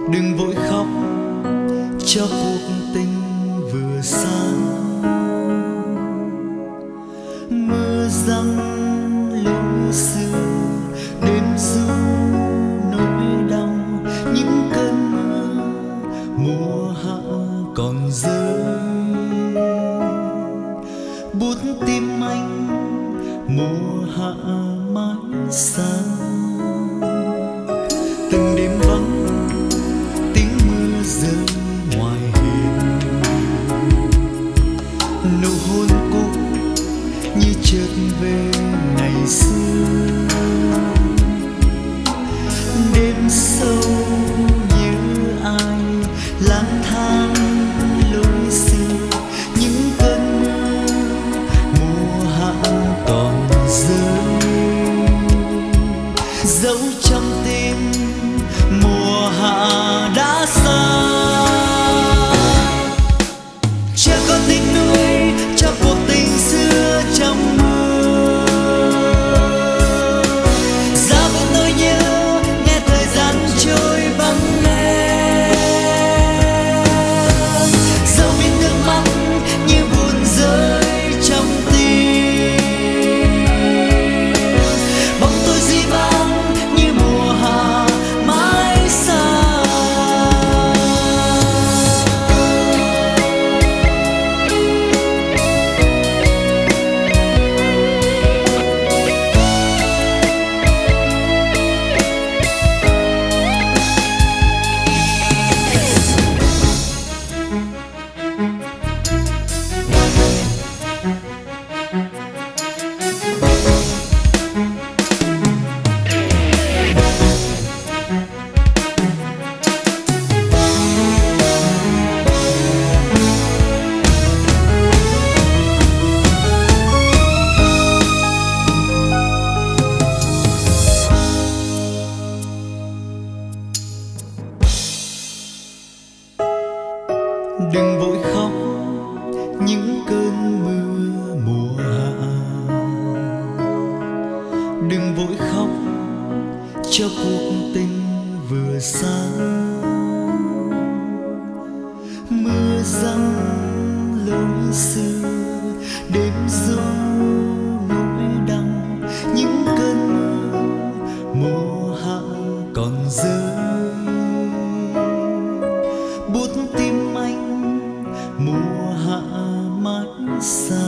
Đừng vội khóc cho cuộc tình vừa xa. Mưa giăng lưu xưa đêm ru nỗi đau, những cơn mưa mùa hạ còn rơi. Bút tim anh mùa hạ mãi xa. Từng đêm vắng tiếng mưa rơi ngoài hiên, nụ hôn cũ như chợt về ngày xưa. Đêm sâu như ai lang thang lối xưa, những cơn mưa mùa hạ còn rơi. Dấu trong tim mùa hạ đã xa. Chưa có tiếc nuối cho cuộc tình xưa trong mưa. Giá với nỗi nhớ nghe thời gian trôi vắng nghe. Dẫu biết nước mắt như buồn rơi trong tim. Bóng tôi duy vắng như mùa hạ mãi xa. Đừng vội khóc những cơn mưa mùa hạ. Đừng vội khóc cho cuộc tình vừa xa. Mưa giăng lối xưa đêm ru nỗi đau, những cơn mưa mùa hạ còn rơi. Bút tim anh mùa hạ mãi xa.